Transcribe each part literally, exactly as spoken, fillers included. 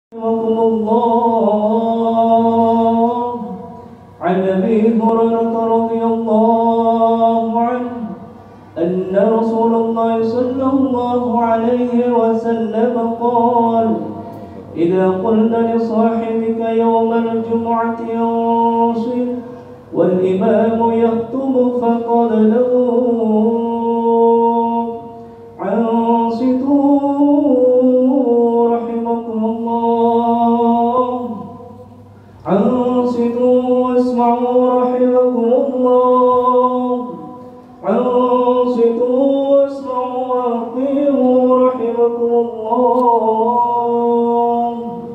رحمكم الله. عن أبي هريرة رضي الله عنه أن رسول الله صلى الله عليه وسلم قال: إذا قلت لصاحبك يوم الجمعة انصت والإمام يخطب فقد له أنصتوا واسمعوا رحمكم الله. أنصتوا واسمعوا وأطيعوا رحمكم الله.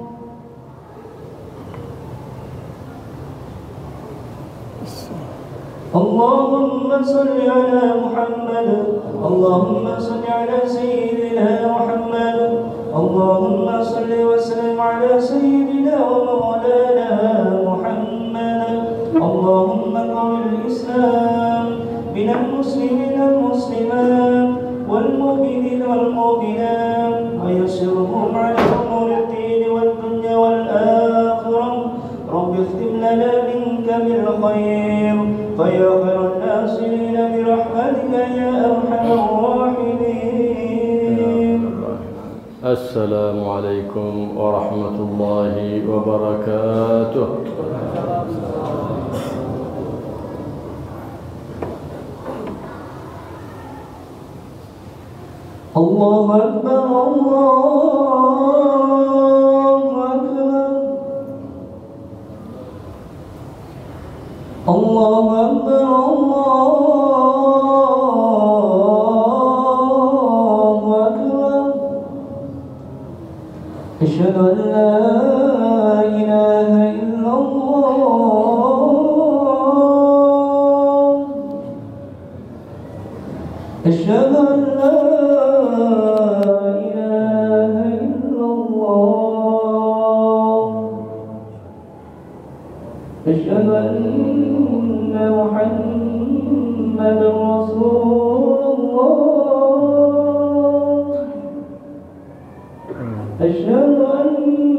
اللهم صل على محمد. اللهم صل على سيدنا محمد. اللهم صل وسلم على سيدنا ومولانا محمد. اللهم قوي الإسلام من المسلمين والمسلمات والمؤمنين والمؤمنات ويسرهم على أمور الدين والدنيا والآخرة. رب اختم لنا منك بالخير فيا خير الناصرين برحمتك يا أرحم الراحمين. السلام عليكم ورحمة الله وبركاته. الله أكبر الله أكبر الله أكبر الله أكبر. أشهد أن لا إله إلا الله. أشهد أن لا إله إلا الله. أشهد أن محمدا رسول الله. أشهد أن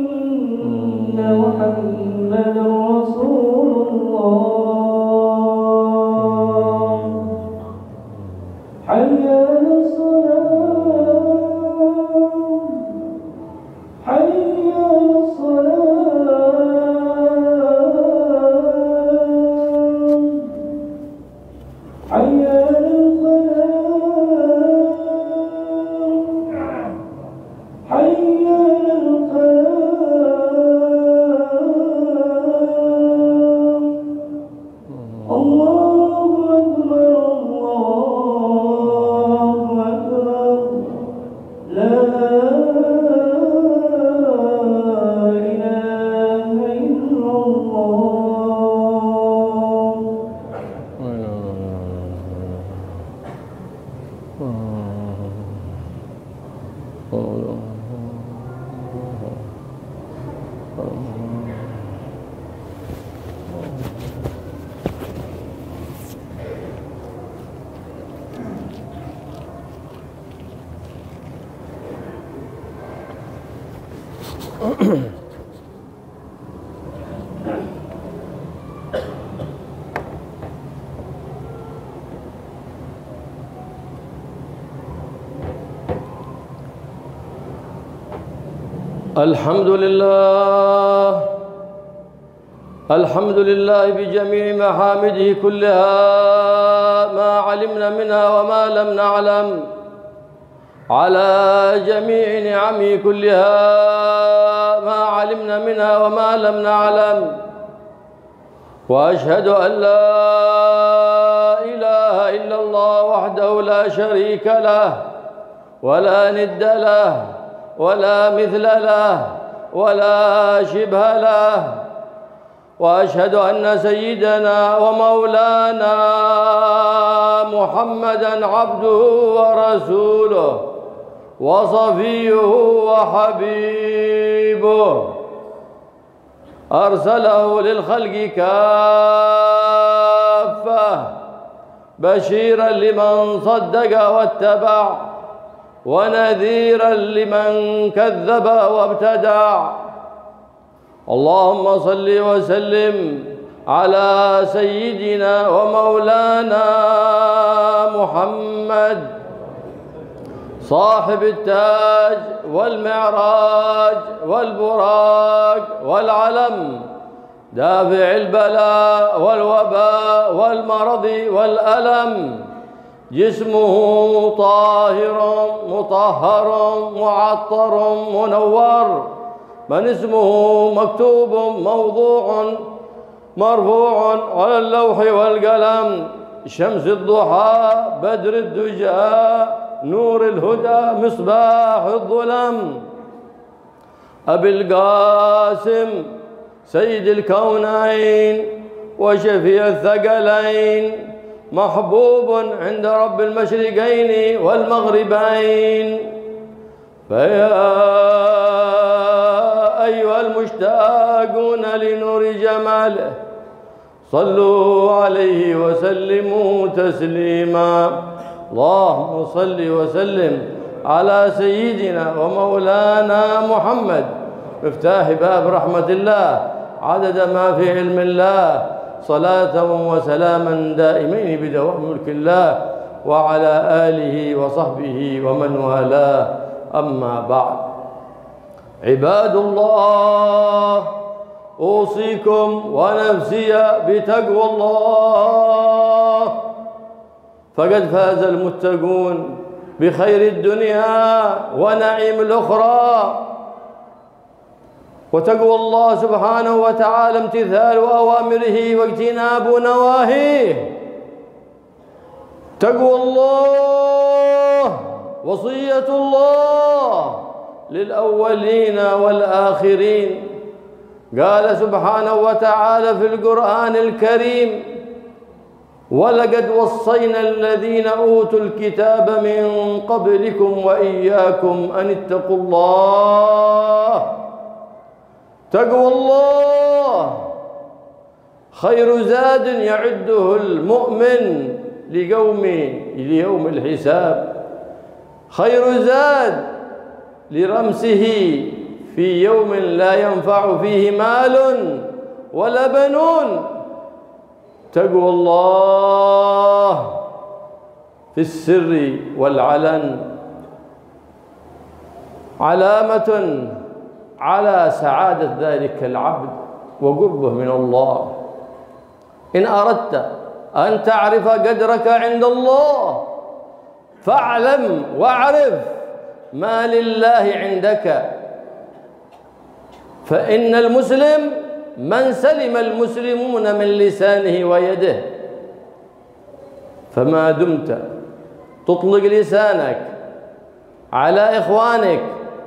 محمدا رسول الله. حي على الصلاة. حي على الصلاة. حي على الفلاح. حي على الفلاح. الله أكبر الله أكبر. لا إله إلا الله. الحمد لله الحمد لله بجميع محامده كلها ما علمنا منها وما لم نعلم، على جميع نعمه كلها ما علمنا منها وما لم نعلم. وأشهد أن لا إله إلا الله وحده لا شريك له ولا ند له ولا مثل له ولا شبه له. وأشهد أن سيدنا ومولانا محمدًا عبده ورسوله وصفيه وحبيبه، أرسله للخلق كافة بشيرا لمن صدق واتبع ونذيرا لمن كذب وابتدع. اللهم صل وسلم على سيدنا ومولانا محمد صاحب التاج والمعراج والبراق والعلم، دافع البلاء والوباء والمرض والألم، جسمه طاهر مطهر معطر منور، من اسمه مكتوب موضوع مرفوع على اللوح والقلم، شمس الضحى بدر الدجى نور الهدى مصباح الظلم، أبي القاسم سيد الكونين وشفيع الثقلين، محبوب عند رب المشرقين والمغربين. فيا أيها المشتاقون لنور جماله صلوا عليه وسلموا تسليما. اللهم صل وسلم على سيدنا ومولانا محمد مفتاح باب رحمة الله عدد ما في علم الله، صلاة وسلاما دائمين بدوام ملك الله، وعلى آله وصحبه ومن والاه. أما بعد، عباد الله، أوصيكم ونفسي بتقوى الله، فقد فاز المتقون بخير الدنيا ونعيم الأخرى. وتقوى الله سبحانه وتعالى امتثال أوامره واجتناب نواهيه. تقوى الله وصية الله للأولين والآخرين. قال سبحانه وتعالى في القرآن الكريم: ولقد وصينا الذين أوتوا الكتاب من قبلكم وإياكم أن اتقوا الله. تقوى الله خير زاد يعده المؤمن ليوم ليوم الحساب، خير زاد لرمسه في يوم لا ينفع فيه مال ولا بنون. تقوى الله في السر والعلن علامة على سعادة ذلك العبد وقربه من الله. إن أردت أن تعرف قدرك عند الله فاعلم واعرف ما لله عندك، فإن المسلم من سلم المسلمون من لسانه ويده. فما دمت تطلق لسانك على إخوانك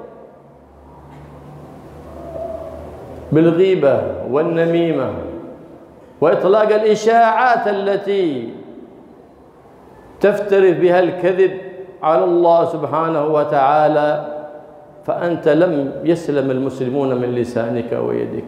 بالغيبة والنميمة وإطلاق الإشاعات التي تفتري بها الكذب على الله سبحانه وتعالى، فأنت لم يسلم المسلمون من لسانك ويدك.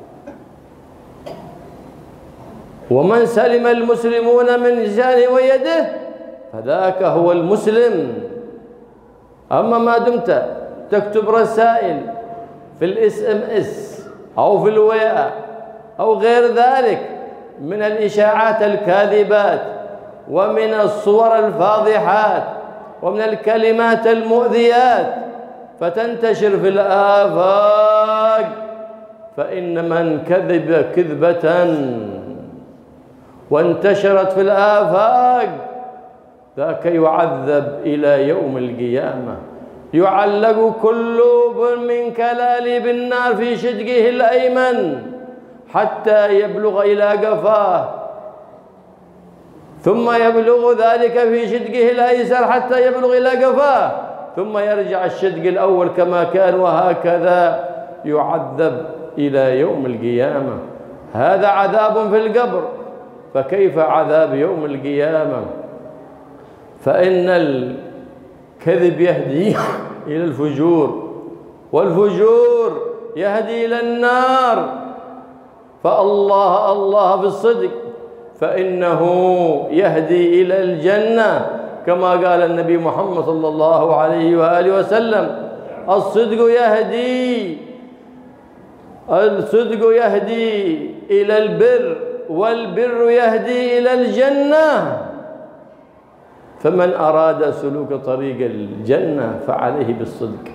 ومن سلم المسلمون من لسانه ويده فذاك هو المسلم. أما ما دمت تكتب رسائل في الاس ام اس أو في الويا أو غير ذلك من الإشاعات الكاذبات ومن الصور الفاضحات ومن الكلمات المؤذيات فتنتشر في الآفاق، فإن من كذب كذبة وانتشرت في الآفاق ذاك يعذب إلى يوم القيامة، يعلق كل من كلاليب النار في شدقه الأيمن حتى يبلغ إلى قفاه، ثم يبلغ ذلك في شدقه الأيسر حتى يبلغ إلى قفاه، ثم يرجع الشدق الأول كما كان، وهكذا يعذب إلى يوم القيامة. هذا عذاب في القبر، فكيف عذاب يوم القيامة؟ فإن الكذب يهدي إلى الفجور، والفجور يهدي إلى النار. فالله الله بالصدق فإنه يهدي إلى الجنة، كما قال النبي محمد صلى الله عليه وآله وسلم: الصدق يهدي الصدق يهدي إلى البر، والبر يهدي إلى الجنة. فمن أراد سلوك طريق الجنة فعليه بالصدق.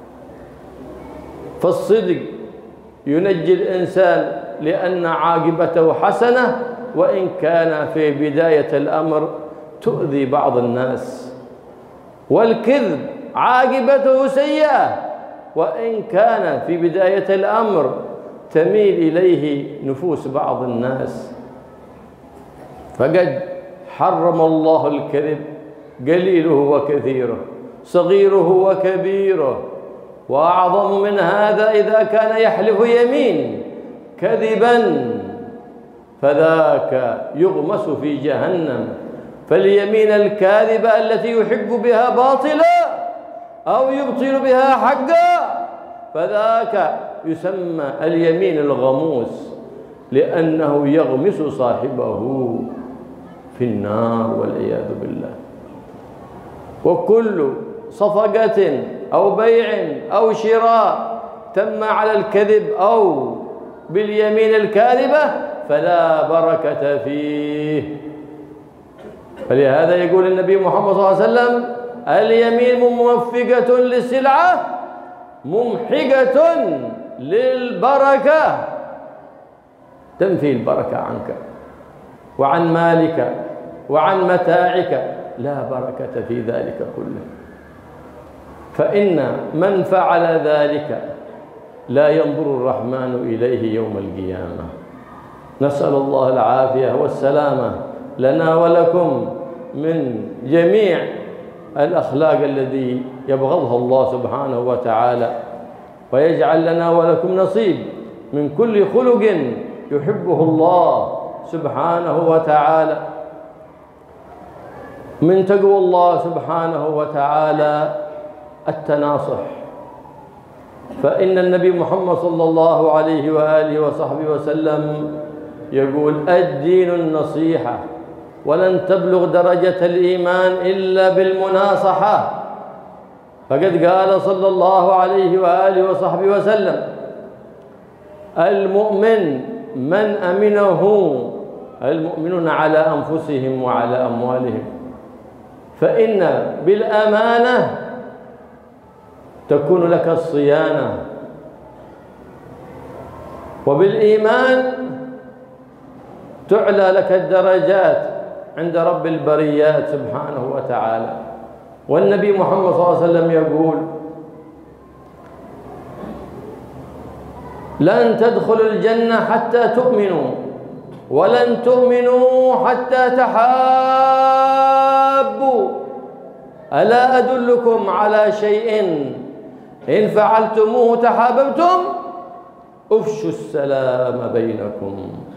فالصدق ينجي الإنسان لأن عاقبته حسنة، وإن كان في بداية الأمر تؤذي بعض الناس. والكذب عاقبته سيئة، وإن كان في بداية الأمر تميل إليه نفوس بعض الناس. فقد حرم الله الكذب قليله وكثيره، صغيره وكبيره. وأعظم من هذا إذا كان يحلف يمين كذبا فذاك يغمس في جهنم. فاليمين الكاذبة التي يحق بها باطلا أو يبطل بها حقا فذاك يسمى اليمين الغموس، لأنه يغمس صاحبه في النار والعياذ بالله. وكل صفقة أو بيع أو شراء تم على الكذب أو باليمين الكاذبة فلا بركة فيه. فلهذا يقول النبي محمد صلى الله عليه وسلم: اليمين موفقة للسلعة ممحقة للبركة، تنفي البركة عنك وعن مالك وعن متاعك، لا بركة في ذلك كله. فإن من فعل ذلك لا ينظر الرحمن إليه يوم القيامة. نسأل الله العافية والسلامة لنا ولكم من جميع الأخلاق الذي يبغضها الله سبحانه وتعالى، ويجعل لنا ولكم نصيب من كل خلق يحبه الله سبحانه وتعالى. من تقوى الله سبحانه وتعالى التناصح، فإن النبي محمد صلى الله عليه وآله وصحبه وسلم يقول: الدين النصيحة، ولن تبلغ درجة الإيمان إلا بالمناصحة. فقد قال صلى الله عليه وآله وصحبه وسلم: المؤمن من أمنه المؤمنون على أنفسهم وعلى أموالهم، فإن بالأمانة تكون لك الصيانة، وبالإيمان تعلى لك الدرجات عند رب البريات سبحانه وتعالى. والنبي محمد صلى الله عليه وسلم يقول: لن تدخلوا الجنة حتى تؤمنوا، ولن تؤمنوا حتى تحابوا. ألا أدلكم على شيء إن فعلتموه تحاببتم؟ افشوا السلام بينكم.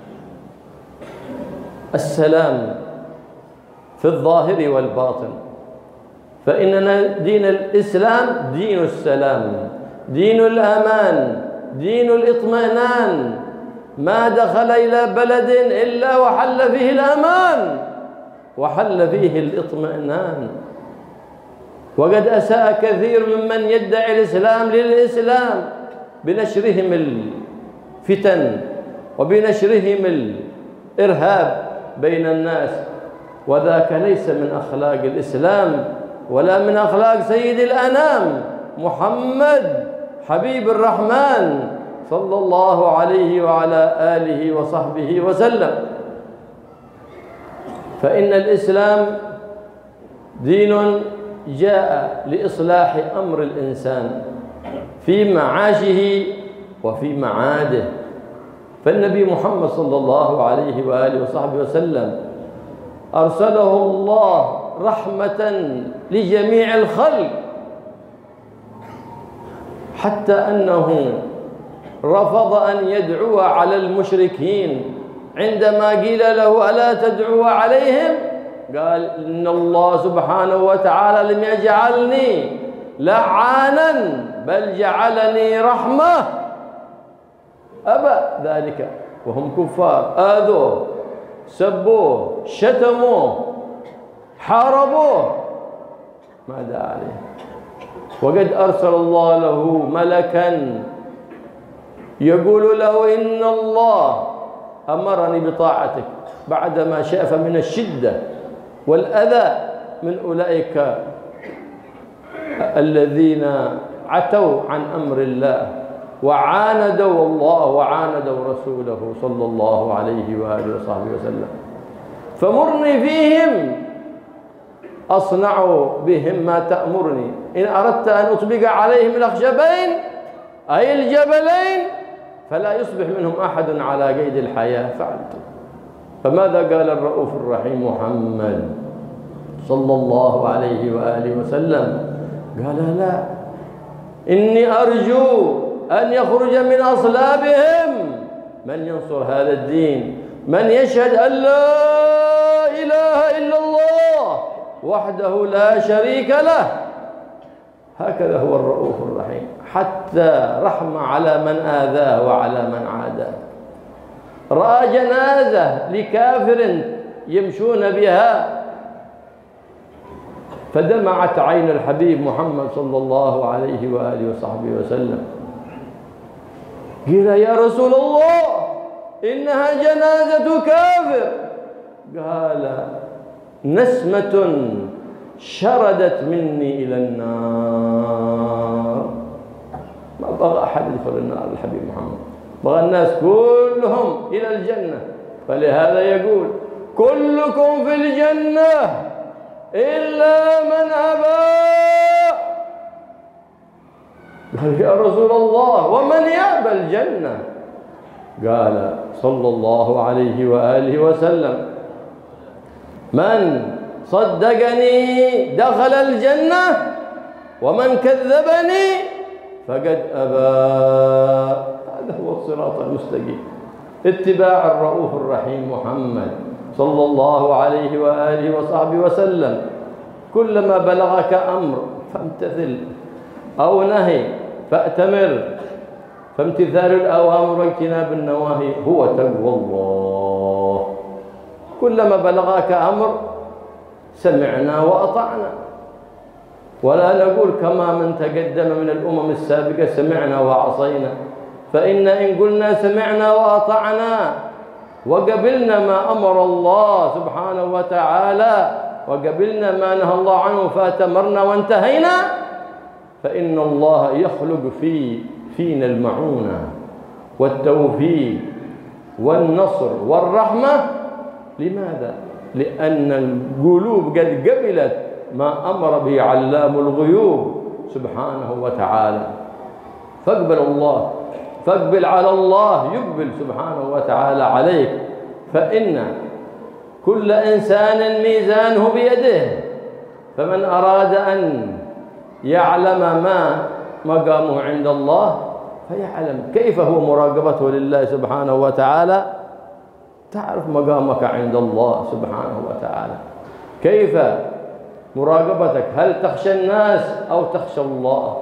السلام في الظاهر والباطن، فإننا دين الإسلام دين السلام، دين الأمان، دين الإطمئنان. ما دخل إلى بلد إلا وحل فيه الأمان وحل فيه الإطمئنان. وقد أساء كثير ممن يدعي الإسلام للإسلام بنشرهم الفتن وبنشرهم الإرهاب بين الناس، وذاك ليس من أخلاق الإسلام ولا من أخلاق سيد الأنام محمد حبيب الرحمن صلى الله عليه وعلى آله وصحبه وسلم. فإن الإسلام دين جاء لإصلاح أمر الإنسان في معاشه وفي معاده. فالنبي محمد صلى الله عليه وآله وصحبه وسلم أرسله الله رحمة لجميع الخلق، حتى أنه رفض أن يدعو على المشركين عندما قيل له: ألا تدعو عليهم؟ قال: إن الله سبحانه وتعالى لم يجعلني لعانا بل جعلني رحمة. أبى ذلك وهم كفار، آذوه، سبوه، شتموه، حاربوه، ماذا عليه؟ وقد أرسل الله له ملكا يقول له إن الله أمرني بطاعتك بعدما شاف من الشدة والأذى من أولئك الذين عتوا عن أمر الله وعاندوا الله وعاندوا رسوله صلى الله عليه وآله وصحبه وسلم. فمرني فيهم أصنع بهم ما تأمرني، إن أردت أن أطبق عليهم الأخشبين أي الجبلين فلا يصبح منهم أحد على قيد الحياة فعلت. فماذا قال الرؤوف الرحيم محمد صلى الله عليه وآله وسلم؟ قال لا، إني أرجو أن يخرج من أصلابهم من ينصر هذا الدين، من يشهد أن لا إله إلا الله وحده لا شريك له. هكذا هو الرؤوف الرحيم، حتى رحمة على من آذاه وعلى من عاداه. رأى جنازة لكافر يمشون بها فدمعت عين الحبيب محمد صلى الله عليه وآله وصحبه وسلم. قيل يا رسول الله إنها جنازة كافر. قال نسمة شردت مني إلى النار. ما بغى أحد يدخل النار الحبيب محمد، بغى الناس كلهم إلى الجنة. فلهذا يقول كلكم في الجنة إلا من أبى. قال يا رسول الله ومن يأبى الجنة؟ قال صلى الله عليه وآله وسلم من صدقني دخل الجنة ومن كذبني فقد أبى. هذا هو الصراط المستقيم، اتباع الرؤوف الرحيم محمد صلى الله عليه وآله وصحبه وسلم. كلما بلغك أمر فامتثل أو نهي فأتمر، فامتثال الأوامر واجتناب النواهي هو تقوى الله. كلما بلغك أمر سمعنا وأطعنا، ولا نقول كما من تقدم من الأمم السابقة سمعنا وعصينا، فإن إن قلنا سمعنا وأطعنا وقبلنا ما أمر الله سبحانه وتعالى وقبلنا ما نهى الله عنه فأتمرنا وانتهينا، فإن الله يخلق في فينا المعونة والتوفيق والنصر والرحمة. لماذا؟ لأن القلوب قد قبلت ما أمر به علام الغيوب سبحانه وتعالى. فاقبل الله، فاقبل على الله يقبل سبحانه وتعالى عليك، فإن كل إنسان ميزانه بيده. فمن أراد أن يعلم ما مقامه عند الله فيعلم كيف هو مراقبته لله سبحانه وتعالى. تعرف مقامك عند الله سبحانه وتعالى، كيف مراقبتك، هل تخشى الناس أو تخشى الله؟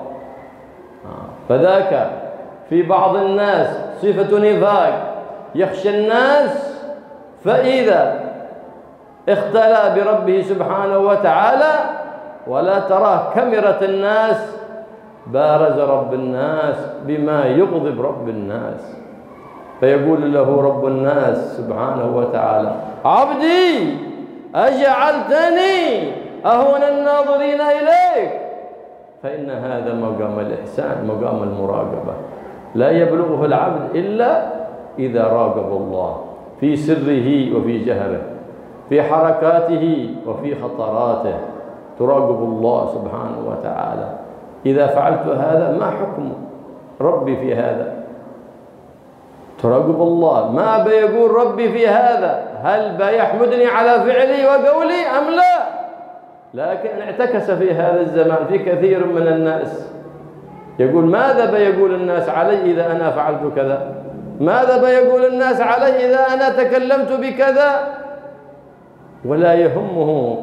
فذاك في بعض الناس صفة نفاق، يخشى الناس فإذا اختلى بربه سبحانه وتعالى ولا تراه كاميرا الناس بارز رب الناس بما يغضب رب الناس، فيقول له رب الناس سبحانه وتعالى عبدي أجعلتني أهون الناظرين إليك. فإن هذا مقام الإحسان، مقام المراقبة، لا يبلغه العبد إلا إذا راقب الله في سره وفي جهره، في حركاته وفي خطراته، تراقب الله سبحانه وتعالى. إذا فعلت هذا ما حكم ربي في هذا؟ تراقب الله، ما بيقول ربي في هذا؟ هل بيحمدني على فعلي وقولي أم لا؟ لكن اعتكس في هذا الزمان في كثير من الناس يقول ماذا بيقول الناس علي إذا أنا فعلت كذا؟ ماذا بيقول الناس علي إذا أنا تكلمت بكذا؟ ولا يهمه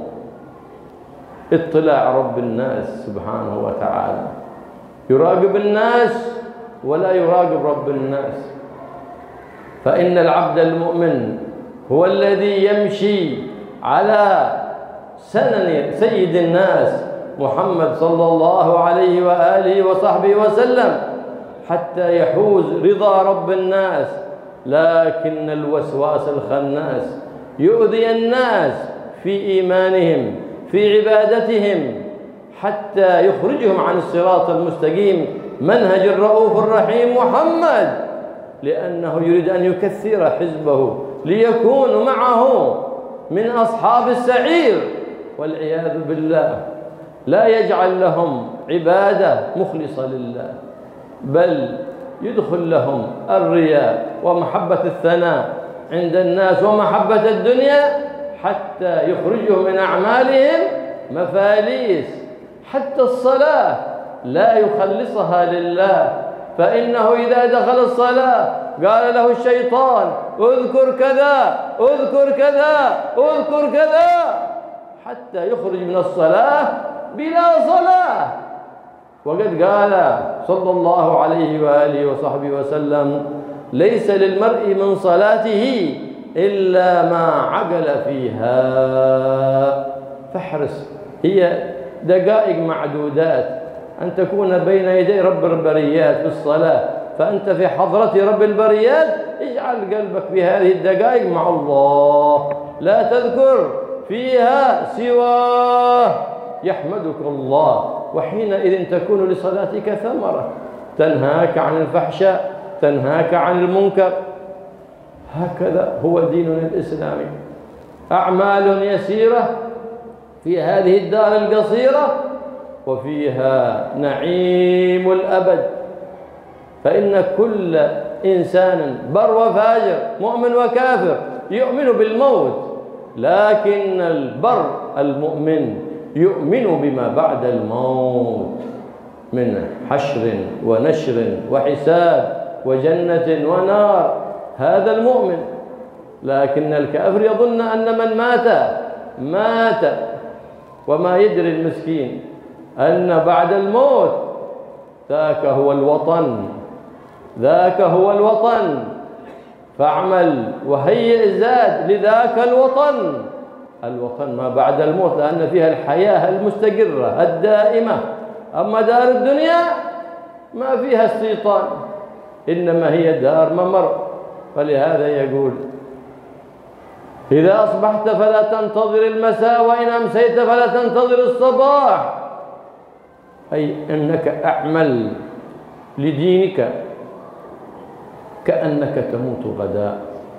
اطلاع رب الناس سبحانه وتعالى. يراقب الناس ولا يراقب رب الناس. فإن العبد المؤمن هو الذي يمشي على سنن سيد الناس محمد صلى الله عليه وآله وصحبه وسلم، حتى يحوز رضا رب الناس، لكن الوسواس الخناس يؤذي الناس في إيمانهم في عبادتهم حتى يخرجهم عن الصراط المستقيم منهج الرؤوف الرحيم محمد، لأنه يريد أن يكثر حزبه ليكونوا معه من أصحاب السعير والعياذ بالله. لا يجعل لهم عبادة مخلصة لله، بل يدخل لهم الرياء ومحبة الثناء عند الناس ومحبة الدنيا حتى يخرجهم من أعمالهم مفاليس. حتى الصلاة لا يخلصها لله، فإنه إذا دخل الصلاة قال له الشيطان اذكر كذا اذكر كذا اذكر كذا حتى يخرج من الصلاة بلا صلاة. وقد قال صلى الله عليه وآله وصحبه وسلم ليس للمرء من صلاته إلا ما عقل فيها. فاحرص، هي دقائق معدودات أن تكون بين يدي رب البريات في الصلاة، فأنت في حضرة رب البريات اجعل قلبك بهذه الدقائق مع الله، لا تذكر فيها سواه يحمدك الله، وحينئذ تكون لصلاتك ثمرة تنهاك عن الفحشاء تنهاك عن المنكر. هكذا هو ديننا الإسلامي، أعمال يسيرة في هذه الدار القصيرة وفيها نعيم الأبد. فإن كل إنسان بر وفاجر مؤمن وكافر يؤمن بالموت، لكن البر المؤمن يؤمن بما بعد الموت من حشر ونشر وحساب وجنة ونار، هذا المؤمن. لكن الكافر يظن أن من مات مات، وما يدري المسكين أن بعد الموت ذاك هو الوطن ذاك هو الوطن. فاعمل وهيئ الزاد لذاك الوطن، الوطن ما بعد الموت، لأن فيها الحياة المستقرة الدائمة. أما دار الدنيا ما فيها استيطان، إنما هي دار ممر. فلهذا يقول إذا أصبحت فلا تنتظر المساء وإن أمسيت فلا تنتظر الصباح، أي أنك أعمل لدينك كأنك تموت غدا،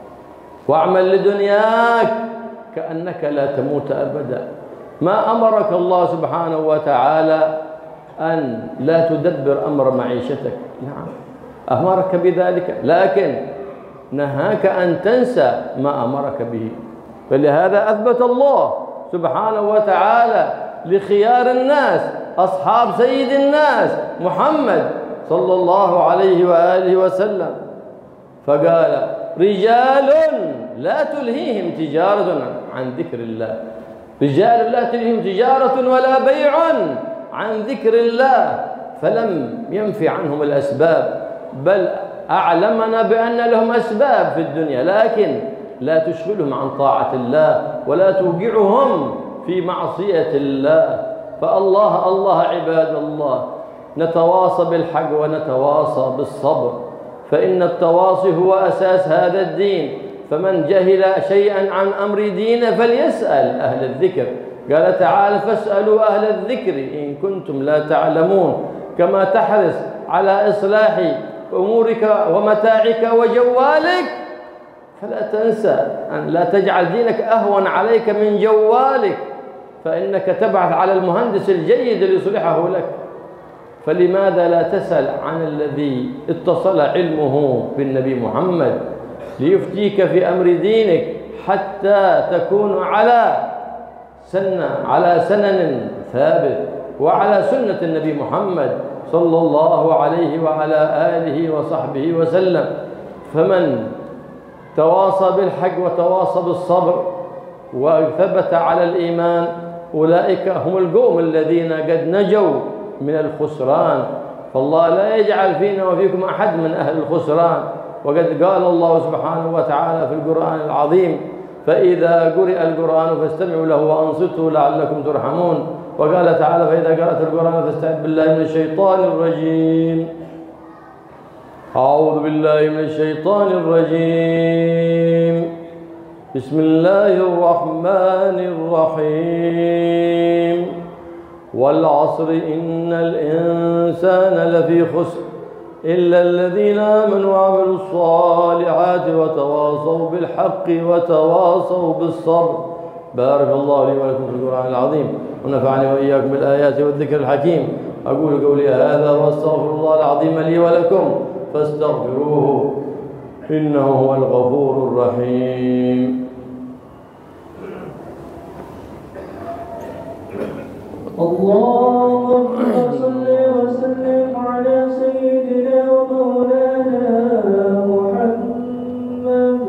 واعمل لدنياك كأنك لا تموت أبدا. ما أمرك الله سبحانه وتعالى أن لا تدبر أمر معيشتك، نعم أمرك بذلك، لكن نهاك أن تنسى ما أمرك به. فلهذا أثبت الله سبحانه وتعالى لخيار الناس أصحاب سيد الناس محمد صلى الله عليه وآله وسلم، فقال رجال لا تلهيهم تجارة عن ذكر الله، رجال لا تلهيهم تجارة ولا بيع عن ذكر الله. فلم ينفي عنهم الأسباب، بل أعلمنا بأن لهم أسباب في الدنيا، لكن لا تشغلهم عن طاعة الله ولا توقعهم في معصية الله. فالله الله عباد الله، نتواصى بالحق ونتواصى بالصبر، فإن التواصي هو أساس هذا الدين. فمن جهل شيئا عن أمر دينه فليسأل أهل الذكر. قال تعالى فاسألوا أهل الذكر إن كنتم لا تعلمون. كما تحرص على إصلاح أمورك ومتاعك وجوالك، فلا تنسى أن لا تجعل دينك أهون عليك من جوالك، فإنك تبعث على المهندس الجيد ليصلحه لك. فلماذا لا تسأل عن الذي اتصل علمه بالنبي محمد ليفتيك في أمر دينك حتى تكون على سنة على سنن ثابت وعلى سنة النبي محمد صلى الله عليه وعلى آله وصحبه وسلم. فمن تواصى بالحق وتواصى بالصبر وثبت على الإيمان أولئك هم القوم الذين قد نجوا من الخسران. فالله لا يجعل فينا وفيكم أحد من أهل الخسران. وقد قال الله سبحانه وتعالى في القرآن العظيم فإذا قرئ القرآن فاستمعوا له وأنصتوا لعلكم ترحمون. وقال تعالى فإذا قرأت القرآن فاستعذ بالله من الشيطان الرجيم. أعوذ بالله من الشيطان الرجيم. بسم الله الرحمن الرحيم. والعصر إن الإنسان لفي خسر إلا الذين آمنوا وعملوا الصالحات وتواصوا بالحق وتواصوا بالصبر. بارك الله لي ولكم في القرآن العظيم ونفعني وإياكم بالآيات والذكر الحكيم. أقول قولي هذا وأستغفر الله العظيم لي ولكم فاستغفروه إنه هو الغفور الرحيم. اللهم صل وسلم على سيدنا ومولانا محمد.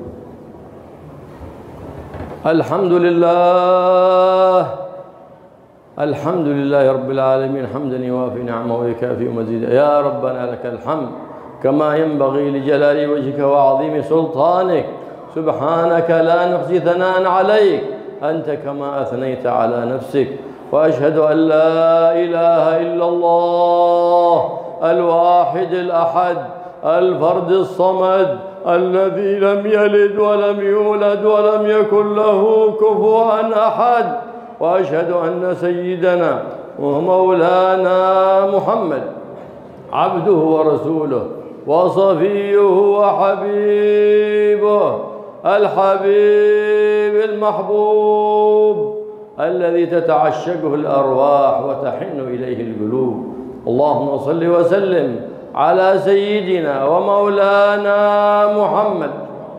الحمد لله الحمد لله رب العالمين حمدا يوافي نعمه ويكافئ مزيدا. يا ربنا لك الحمد كما ينبغي لجلال وجهك وعظيم سلطانك. سبحانك لا نحصي ثناء عليك أنت كما أثنيت على نفسك. وأشهد أن لا إله إلا الله الواحد الأحد الفرد الصمد الذي لم يلد ولم يولد ولم يكن له كفوا أحد. وأشهد أن سيدنا ومولانا محمد عبده ورسوله وصفيه وحبيبه الحبيب المحبوب الذي تتعشقه الأرواح وتحن إليه القلوب. اللهم صل وسلم على سيدنا ومولانا محمد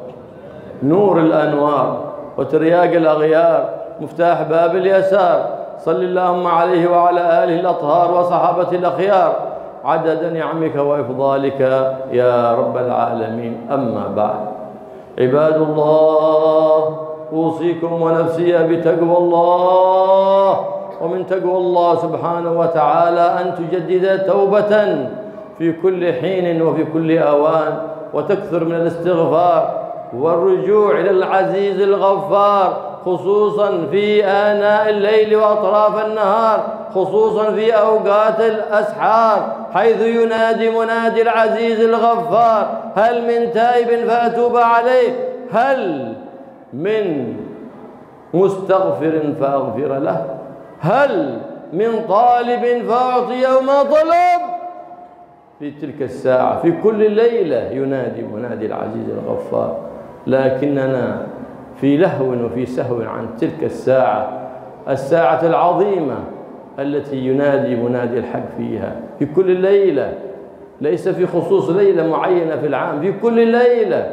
نور الأنوار وترياق الأغيار مفتاح باب اليسار. صل اللهم عليه وعلى آله الأطهار وصحابته الأخيار عدد نعمك وإفضالك يا رب العالمين. أما بعد، عباد الله، أوصيكم ونفسي بتقوى الله. ومن تقوى الله سبحانه وتعالى أن تجدد توبة في كل حين وفي كل أوان، وتكثر من الاستغفار والرجوع إلى العزيز الغفار، خصوصا في آناء الليل وأطراف النهار، خصوصا في أوقات الأسحار، حيث ينادي منادي العزيز الغفار: هل من تائب فأتوب عليه؟ هل من مستغفر فأغفر له؟ هل من طالب فأعطيه ما طلب؟ في تلك الساعة في كل ليلة ينادي منادي العزيز الغفار، لكننا في لهو وفي سهو عن تلك الساعة، الساعة العظيمة التي ينادي منادي الحق فيها في كل ليلة، ليس في خصوص ليلة معينة في العام، في كل ليلة.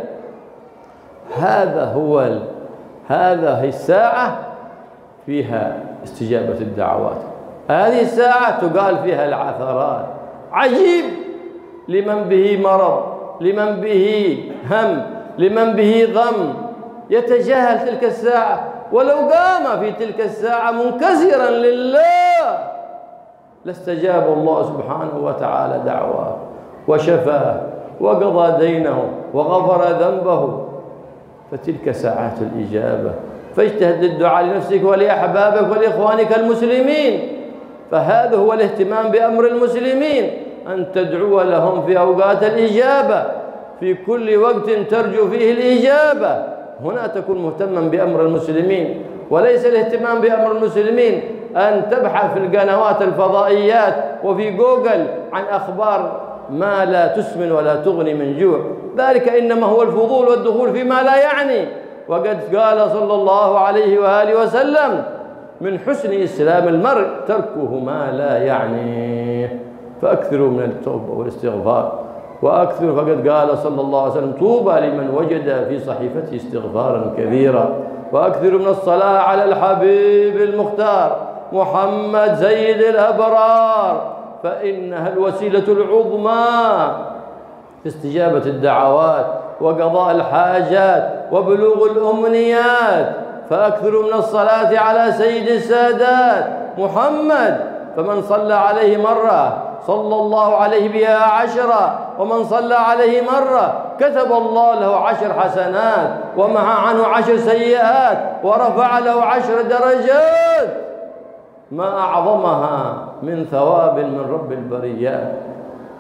هذا هو ال... هذا هي الساعة فيها استجابة الدعوات، هذه الساعة تقال فيها العثرات. عجيب لمن به مرض، لمن به هم، لمن به غم، يتجاهل تلك الساعة، ولو قام في تلك الساعة منكسرا لله لاستجاب الله سبحانه وتعالى دعواه وشفاه وقضى دينه وغفر ذنبه. فتلك ساعات الإجابة، فاجتهد للدعاء لنفسك ولأحبابك ولإخوانك المسلمين. فهذا هو الاهتمام بأمر المسلمين، أن تدعو لهم في أوقات الإجابة، في كل وقت ترجو فيه الإجابة. هنا تكون مهتما بأمر المسلمين، وليس الاهتمام بأمر المسلمين أن تبحث في القنوات الفضائيات وفي جوجل عن أخبار ما لا تسمن ولا تغني من جوع. ذلك إنما هو الفضول والدخول فيما لا يعني. وقد قال صلى الله عليه وآله وسلم: من حسن إسلام المرء تركه ما لا يعنيه. فأكثروا من التوبة والاستغفار، وأكثر. فقد قال صلى الله عليه وسلم: طوبى لمن وجد في صحيفته استغفارا كثيرا. وأكثروا من الصلاة على الحبيب المختار محمد سيد الأبرار، فإنها الوسيلة العظمى في استجابة الدعوات وقضاء الحاجات وبلوغ الأمنيات. فأكثروا من الصلاة على سيد السادات محمد، فمن صلى عليه مرة صلى الله عليه بها عشرة، ومن صلى عليه مرة كتب الله له عشر حسنات ومحى عنه عشر سيئات ورفع له عشر درجات، ما أعظمها من ثواب من رب البريات.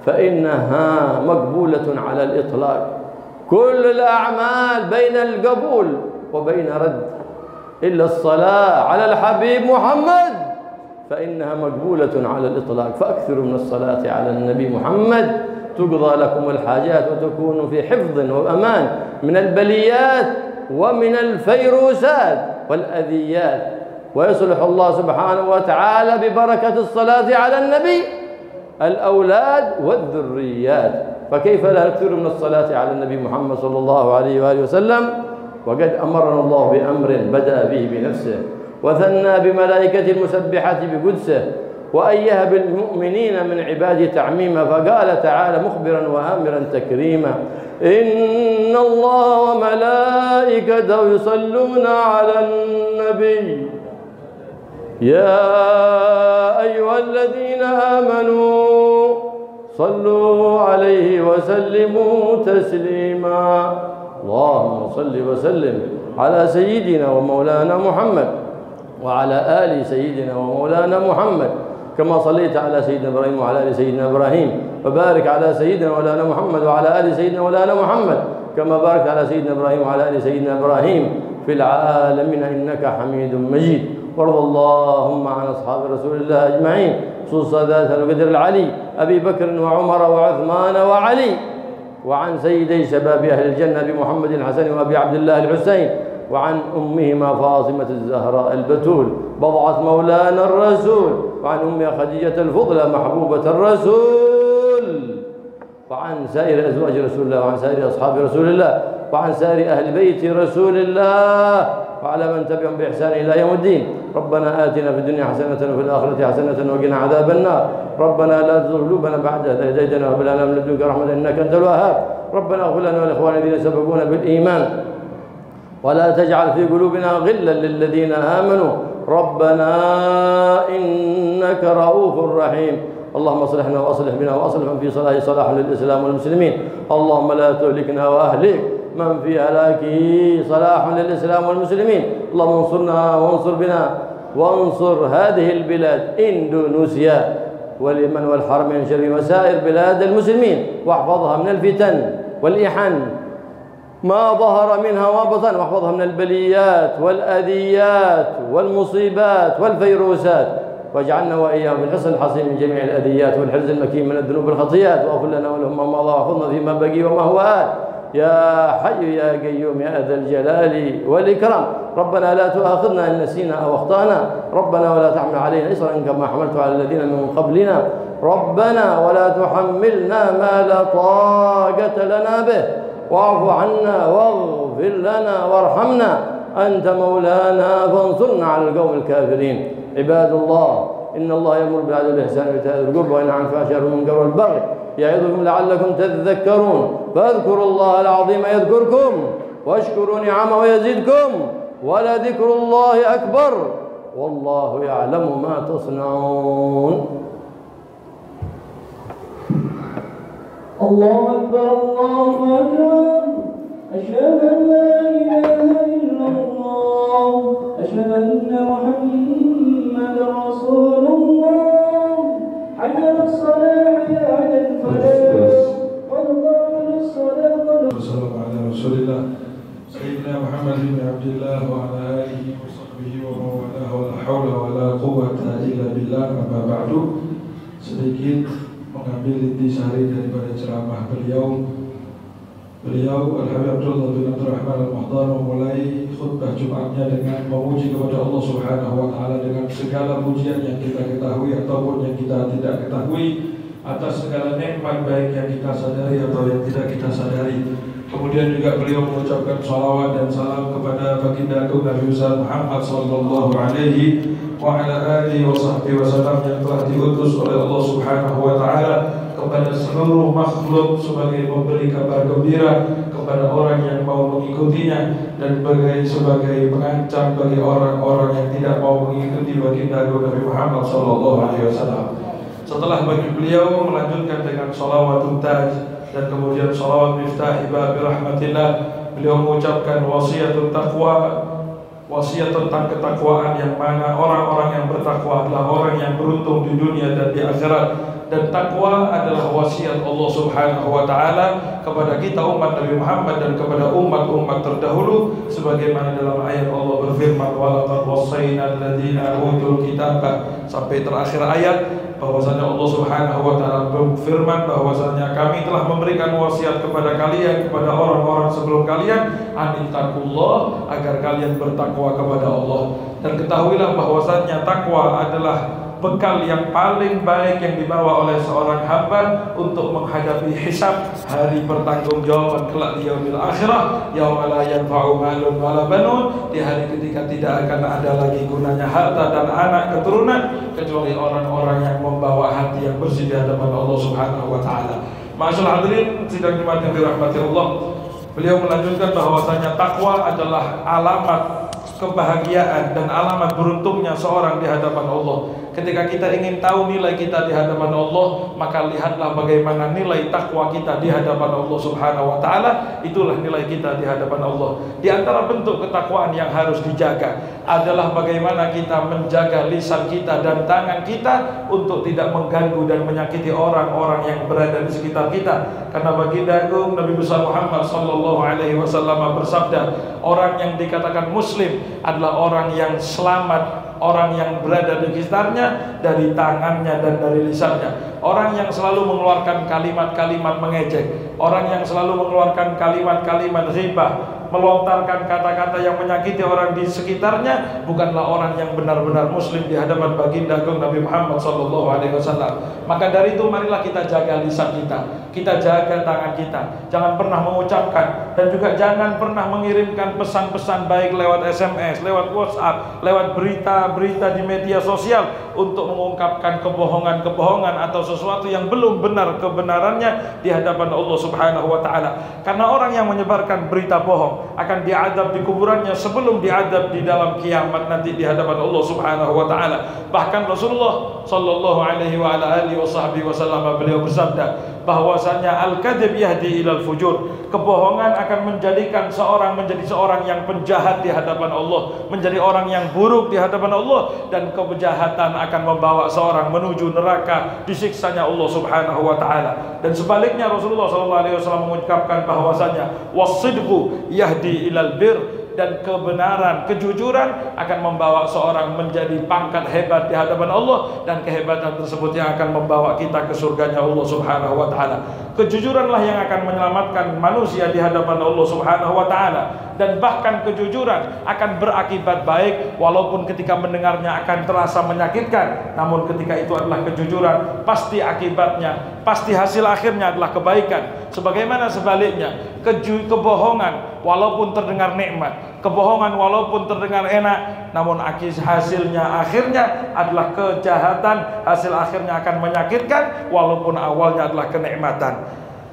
فإنها مقبولة على الإطلاق. كل الأعمال بين القبول وبين رد إلا الصلاة على الحبيب محمد فإنها مقبولة على الإطلاق. فأكثروا من الصلاة على النبي محمد تقضى لكم الحاجات وتكونوا في حفظ وأمان من البليات ومن الفيروسات والأذيات، ويصلح الله سبحانه وتعالى ببركة الصلاة على النبي الأولاد والذريات. فكيف لا نكثر من الصلاة على النبي محمد صلى الله عليه وآله وسلم وقد أمرنا الله بأمر بدأ به بنفسه وثنى بملائكة المسبحة بقدسه وأيها بالمؤمنين من عباده تعميما، فقال تعالى مخبرا وآمرا تكريما: إن الله وملائكته يصلون على النبي يا أيها الذين آمنوا صلوا عليه وسلموا تسليما. اللهم صل وسلم على سيدنا ومولانا محمد وعلى آل سيدنا ومولانا محمد كما صليت على سيدنا إبراهيم وعلى آل سيدنا إبراهيم، وبارك على سيدنا ومولانا محمد وعلى آل سيدنا ومولانا محمد كما باركت على سيدنا إبراهيم وعلى آل سيدنا إبراهيم في العالمين إنك حميد مجيد. وارض اللهم عن أصحاب رسول الله أجمعين خصوصا ذات القدر العلي أبي بكر وعمر وعثمان وعلي، وعن سيدي شباب أهل الجنة بمحمد الحسن وأبي عبد الله الحسين، وعن أمهما فاطمة الزهراء البتول بضعة مولانا الرسول، وعن أمها خديجة الفضلى محبوبة الرسول، وعن سائر أزواج رسول الله، وعن سائر أصحاب رسول الله، وعن سائر أهل بيت رسول الله، وعلى من تبعهم بإحسان إلى يوم الدين. ربنا آتنا في الدنيا حسنة وفي الآخرة حسنة وقنا عذاب النار. ربنا لا تزغ قلوبنا بعد إذ هديتنا وهب لنا من لدنك رحمة إنك أنت الوهاب. ربنا اغفر لنا ولإخواننا الذين سبقونا بالإيمان ولا تجعل في قلوبنا غلا للذين آمنوا ربنا إنك رؤوف رحيم. اللهم اصلحنا واصلح بنا واصلح من في صلاحه صلاح للإسلام والمسلمين. اللهم لا تهلكنا وأهلك من في هلاكه صلاح للإسلام والمسلمين. اللهم انصرنا وانصر بنا وانصر هذه البلاد إندونيسيا واليمن والحرمين الشريفين وسائر بلاد المسلمين، واحفظها من الفتن والإحن ما ظهر منها وبطن، واحفظها من البليات والأذيات والمصيبات والفيروسات، واجعلنا وإياهم في الحصن الحصين من جميع الأذيات والحرز المكين من الذنوب والخطيئات، واغفر لنا ولهم ما مضى واحفظنا فيما بقي وما هو آت يا حي يا قيوم يا ذا الجلال والإكرام. ربنا لا تؤاخذنا إن نسينا أو أخطأنا، ربنا ولا تحمل علينا إصرا كما حملت على الذين من قبلنا، ربنا ولا تحملنا ما لا طاقة لنا به، واعف عنا واغفر لنا وارحمنا أنت مولانا فانصرنا على القوم الكافرين. عباد الله إن الله يأمر بالعدل والإحسان وإيتاء ذي القربى وينهى عن الفحشاء والمنكر والبغي يعظكم لعلكم تذكرون. فاذكروا الله العظيم يذكركم واشكروا نعمه ويزدكم ولذكر الله أكبر والله يعلم ما تصنعون. الله أكبر الله أكبر أشهد أن لا إله إلا الله أشهد أن محمدا رسول الله. حي على الصلاة حي على الفلاح قد قامت الصلاة. والسلام على رسول الله سيدنا محمد بن عبد الله وعلى آله وصحبه ومن والاه ولا حول ولا قوة إلا بالله. أما بعد, sedikit mengambil intisari daripada ceramah beliau. Beliau Al-Habib Abdullah bin Abdul Rahman Al-Muhdar memulai khutbah Jumatnya dengan memuji kepada Allah Subhanahu wa taala dengan segala pujian yang kita ketahui ataupun yang kita tidak ketahui, atas segala nikmat baik yang kita sadari atau yang tidak kita sadari. Kemudian juga beliau mengucapkan salawat dan salam kepada baginda Agung Nabi Muhammad sallallahu alaihi wa ala alihi wa sahbihi wasallam yang telah diutus oleh Allah Subhanahu wa taala kepada seluruh makhluk sebagai pemberi kabar gembira kepada orang yang mau mengikutinya dan sebagai sebagai pengancam bagi orang-orang yang tidak mau mengikuti baginda Agung Nabi Muhammad sallallahu alaihi wasallam. Setelah bagi beliau melanjutkan dengan shalawatun taj dan kemudian shalawat miftahi babi rahmatillah, beliau mengucapkan wasiatun taqwa, wasiat tentang ketakwaan yang mana orang-orang yang bertakwa adalah orang yang beruntung di dunia dan di akhirat. Dan takwa adalah wasiat Allah Subhanahu wa taala kepada kita umat Nabi Muhammad dan kepada umat-umat terdahulu, sebagaimana dalam ayat Allah berfirman, wa laqad wassayna alladziina utul kitaba, sampai terakhir ayat, bahwasanya Allah Subhanahu wa taala berfirman bahwasanya kami telah memberikan wasiat kepada kalian, kepada orang-orang sebelum kalian, anittaqullah, agar kalian bertakwa kepada Allah. Dan ketahuilah bahwasanya takwa adalah bekal yang paling baik yang dibawa oleh seorang hamba untuk menghadapi hisab, hari pertanggungjawaban kelak di yaumil akhirah, yauma la yanfa'u malun wala banun, di hari ketika tidak akan ada lagi gunanya harta dan anak keturunan kecuali orang-orang yang membawa hati yang bersih di hadapan Allah Subhanahu wa taala. Ma'asyiral hadirin sidang Jumat yang dirahmati Allah, beliau melanjutkan bahwasanya takwa adalah alamat kebahagiaan dan alamat beruntungnya seorang di hadapan Allah. Ketika kita ingin tahu nilai kita di hadapan Allah, maka lihatlah bagaimana nilai takwa kita di hadapan Allah Subhanahu wa taala. Itulah nilai kita di hadapan Allah. Di antara bentuk ketakwaan yang harus dijaga adalah bagaimana kita menjaga lisan kita dan tangan kita untuk tidak mengganggu dan menyakiti orang-orang yang berada di sekitar kita. Karena baginda agung Nabi besar Muhammad sallallahu alaihi wasallam bersabda, orang yang dikatakan muslim adalah orang yang selamat, orang yang berada di sekitarnya dari tangannya dan dari lisannya. Orang yang selalu mengeluarkan kalimat-kalimat mengejek, orang yang selalu mengeluarkan kalimat-kalimat ghibah, melontarkan kata-kata yang menyakiti orang di sekitarnya, bukanlah orang yang benar-benar muslim di hadapan baginda agung Nabi Muhammad sallallahu alaihi wasallam. Maka dari itu marilah kita jaga lisan kita, kita jaga tangan kita, jangan pernah mengucapkan dan juga jangan pernah mengirimkan pesan-pesan baik lewat S M S, lewat WhatsApp, lewat berita-berita di media sosial untuk mengungkapkan kebohongan-kebohongan atau sesuatu yang belum benar kebenarannya di hadapan Allah Subhanahu wa taala. Karena orang yang menyebarkan berita bohong akan diadab di kuburannya sebelum diadab di dalam kiamat nanti di hadapan Allah Subhanahu wa taala. Bahkan Rasulullah sallallahu alaihi wa ala alihi wasallam beliau bersabda bahwasanya al-kadzib yahdi ilal fujur, kebohongan akan menjadikan seorang menjadi seorang yang penjahat di hadapan Allah, menjadi orang yang buruk di hadapan Allah, dan kejahatan akan membawa seorang menuju neraka disiksanya Allah Subhanahu wa taala. Dan sebaliknya Rasulullah sallallahu alaihi wasallam mengucapkan bahwasanya was-sidqu yahdi ilal bir, dan kebenaran, kejujuran akan membawa seorang menjadi pangkat hebat di hadapan Allah, dan kehebatan tersebut yang akan membawa kita ke surganya Allah Subhanahu wa taala. Kejujuranlah yang akan menyelamatkan manusia di hadapan Allah Subhanahu wa taala, dan bahkan kejujuran akan berakibat baik walaupun ketika mendengarnya akan terasa menyakitkan, namun ketika itu adalah kejujuran, pasti akibatnya, pasti hasil akhirnya adalah kebaikan. Sebagaimana sebaliknya, keju kebohongan walaupun terdengar nikmat, kebohongan walaupun terdengar enak, namun hasilnya akhirnya adalah kejahatan, hasil akhirnya akan menyakitkan walaupun awalnya adalah kenikmatan.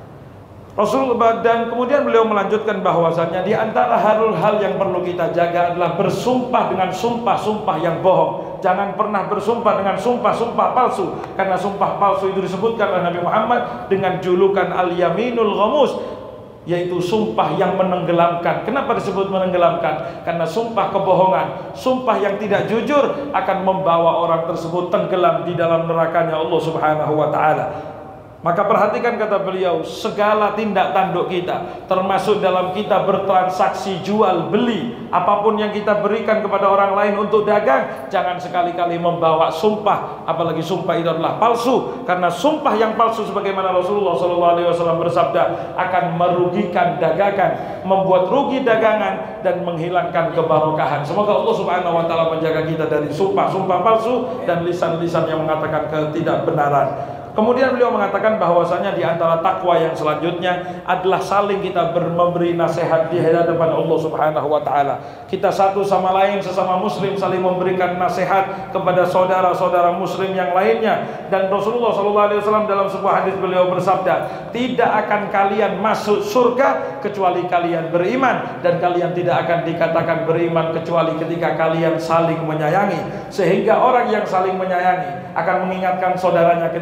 Rasulullah dan kemudian beliau melanjutkan bahwasanya di antara hal-hal yang perlu kita jaga adalah bersumpah dengan sumpah-sumpah yang bohong. Jangan pernah bersumpah dengan sumpah-sumpah palsu, karena sumpah palsu itu disebutkan oleh Nabi Muhammad dengan julukan al-yaminul ghamus, yaitu sumpah yang menenggelamkan. Kenapa disebut menenggelamkan? Karena sumpah kebohongan, sumpah yang tidak jujur akan membawa orang tersebut tenggelam di dalam nerakanya Allah Subhanahu wa taala. Maka perhatikan kata beliau, segala tindak tanduk kita, termasuk dalam kita bertransaksi jual beli, apapun yang kita berikan kepada orang lain untuk dagang, jangan sekali-kali membawa sumpah, apalagi sumpah itu adalah palsu. Karena sumpah yang palsu sebagaimana Rasulullah shallallahu alaihi wasallam bersabda akan merugikan dagangan, membuat rugi dagangan, dan menghilangkan kebarokahan. Semoga Allah Subhanahu wa taala menjaga kita dari sumpah-sumpah palsu dan lisan-lisan yang mengatakan ketidakbenaran. Kemudian beliau mengatakan bahwasanya di antara takwa yang selanjutnya adalah saling kita memberi nasihat di hadapan Allah Subhanahu wa taala. Kita satu sama lain sesama muslim saling memberikan nasihat kepada saudara-saudara muslim yang lainnya. Dan Rasulullah shallallahu alaihi wasallam dalam sebuah hadis beliau bersabda, tidak akan kalian masuk surga kecuali kalian beriman, dan kalian tidak akan dikatakan beriman kecuali ketika kalian saling menyayangi. Sehingga orang yang saling menyayangi akan mengingatkan saudaranya ketika ber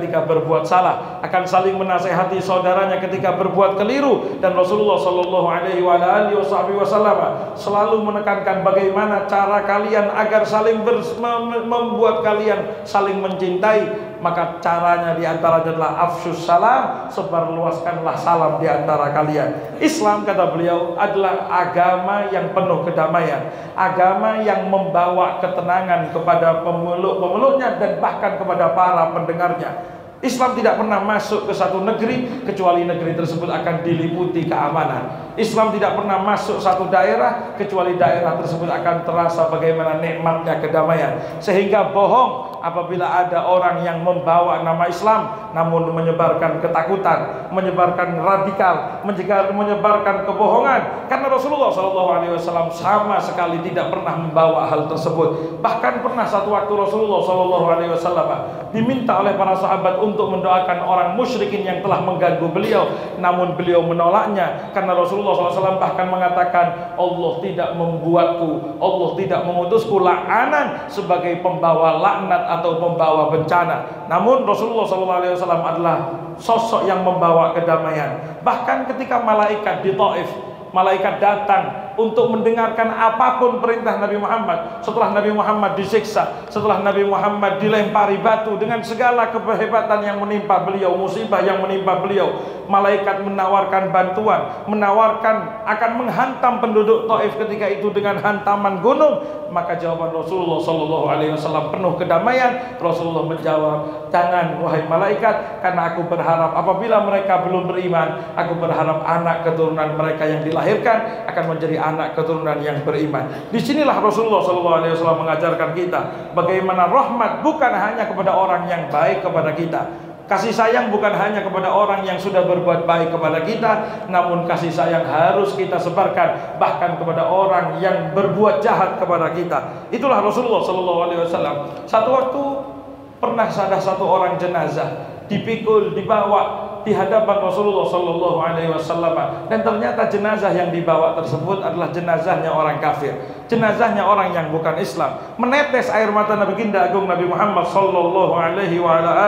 berbuat salah, akan saling menasehati saudaranya ketika berbuat keliru. Dan Rasulullah Shallallahu Alaihi Wasallam selalu menekankan bagaimana cara kalian agar saling ber, mem, membuat kalian saling mencintai. Maka caranya diantaranya adalah afsyus salam, sebarluaskanlah salam diantara kalian. Islam, kata beliau, adalah agama yang penuh kedamaian, agama yang membawa ketenangan kepada pemeluk-pemeluknya dan bahkan kepada para pendengarnya. Islam tidak pernah masuk ke satu negeri kecuali negeri tersebut akan diliputi keamanan. Islam tidak pernah masuk satu daerah kecuali daerah tersebut akan terasa bagaimana nikmatnya kedamaian. Sehingga bohong apabila ada orang yang membawa nama Islam namun menyebarkan ketakutan, menyebarkan radikal, menyebarkan kebohongan. Karena Rasulullah Shallallahu Alaihi Wasallam sama sekali tidak pernah membawa hal tersebut. Bahkan pernah satu waktu Rasulullah Shallallahu Alaihi Wasallam diminta oleh para sahabat untuk mendoakan orang musyrikin yang telah mengganggu beliau, namun beliau menolaknya karena Rasulullah shallallahu alaihi wasallam bahkan mengatakan, Allah tidak membuatku, Allah tidak mengutusku la'anan sebagai pembawa laknat atau pembawa bencana. Namun Rasulullah shallallahu alaihi wasallam adalah sosok yang membawa kedamaian. Bahkan ketika malaikat di Taif, malaikat datang untuk mendengarkan apapun perintah Nabi Muhammad. Setelah Nabi Muhammad disiksa, setelah Nabi Muhammad dilempari batu dengan segala kehebatan yang menimpa beliau, musibah yang menimpa beliau, malaikat menawarkan bantuan, menawarkan akan menghantam penduduk Taif ketika itu dengan hantaman gunung. Maka jawaban Rasulullah Shallallahu Alaihi Wasallam penuh kedamaian. Rasulullah menjawab, jangan wahai malaikat, karena aku berharap apabila mereka belum beriman, aku berharap anak keturunan mereka yang dilahirkan akan menjadi anak keturunan yang beriman. Disinilah Rasulullah Shallallahu Alaihi Wasallam mengajarkan kita bagaimana rahmat bukan hanya kepada orang yang baik kepada kita. Kasih sayang bukan hanya kepada orang yang sudah berbuat baik kepada kita, namun kasih sayang harus kita sebarkan bahkan kepada orang yang berbuat jahat kepada kita. Itulah Rasulullah Shallallahu Alaihi Wasallam. Satu waktu pernah ada satu orang jenazah dipikul, dibawa di hadapan Rasulullah Shallallahu Alaihi Wasallam, dan ternyata jenazah yang dibawa tersebut adalah jenazahnya orang kafir, jenazahnya orang yang bukan Islam. Menetes air mata Nabi Baginda Agung Nabi Muhammad Shallallahu Alaihi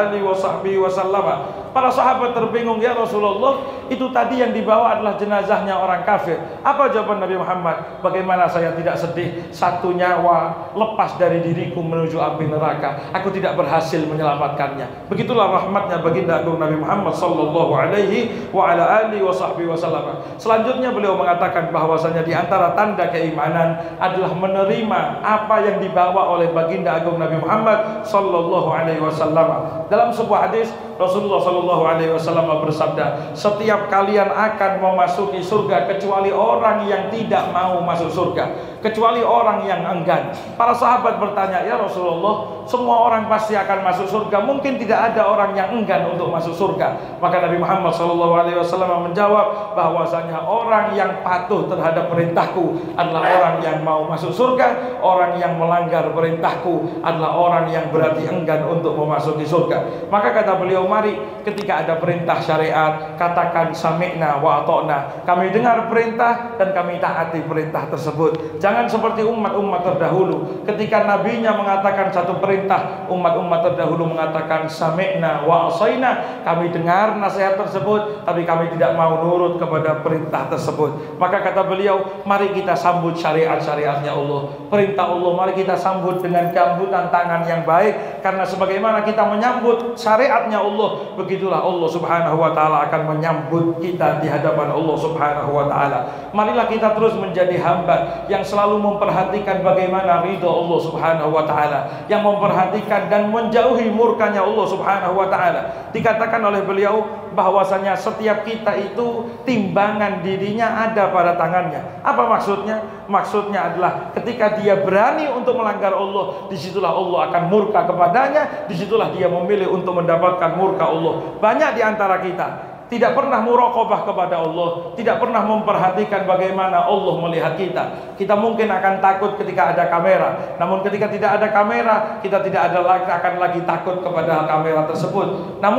Wasallam. Para sahabat terbingung, ya Rasulullah, itu tadi yang dibawa adalah jenazahnya orang kafir. Apa jawaban Nabi Muhammad? Bagaimana saya tidak sedih? Satu nyawa lepas dari diriku menuju api neraka, aku tidak berhasil menyelamatkannya. Begitulah rahmatnya Baginda Agung Nabi Muhammad Sallallahu Alaihi wa ala alihi wasallam. Selanjutnya beliau mengatakan bahwasanya di antara tanda keimanan adalah menerima apa yang dibawa oleh Baginda Agung Nabi Muhammad Sallallahu Alaihi Wasallam. Dalam sebuah hadis Rasulullah Shallallahu Alaihi Wasallam bersabda, setiap kalian akan memasuki surga kecuali orang yang tidak mau masuk surga, kecuali orang yang enggan. Para sahabat bertanya, ya Rasulullah, semua orang pasti akan masuk surga, mungkin tidak ada orang yang enggan untuk masuk surga. Maka Nabi Muhammad Shallallahu Alaihi Wasallam menjawab bahwasanya orang yang patuh terhadap perintahku adalah orang yang mau masuk surga, orang yang melanggar perintahku adalah orang yang berarti enggan untuk memasuki surga. Maka kata beliau, mari ketika ada perintah syariat, katakan sami'na wa ata'na, kami dengar perintah dan kami taati perintah tersebut. Jangan seperti umat-umat terdahulu, ketika nabinya mengatakan satu perintah, umat-umat terdahulu mengatakan sami'na wa asaina, kami dengar nasihat tersebut tapi kami tidak mau nurut kepada perintah tersebut. Maka kata beliau, mari kita sambut syariat-syariatnya Allah, perintah Allah, mari kita sambut dengan gambutan tangan yang baik, karena sebagaimana kita menyambut syariatnya Allah, begitulah Allah Subhanahu wa taala akan menyambut kita di hadapan Allah Subhanahu wa taala. Marilah kita terus menjadi hamba yang selalu memperhatikan bagaimana ridha Allah Subhanahu wa taala, yang memperhatikan dan menjauhi murkanya Allah Subhanahu wa taala. Dikatakan oleh beliau bahwasanya setiap kita itu timbangan dirinya ada pada tangannya. Apa maksudnya? Maksudnya adalah ketika dia berani untuk melanggar Allah, disitulah Allah akan murka kepadanya, disitulah dia memilih untuk mendapatkan murka Allah. Banyak di antara kita tidak pernah muraqabah kepada Allah, tidak pernah memperhatikan bagaimana Allah melihat kita. Kita mungkin akan takut ketika ada kamera, namun ketika tidak ada kamera, kita tidak ada lagi, akan lagi takut kepada kamera tersebut. Namun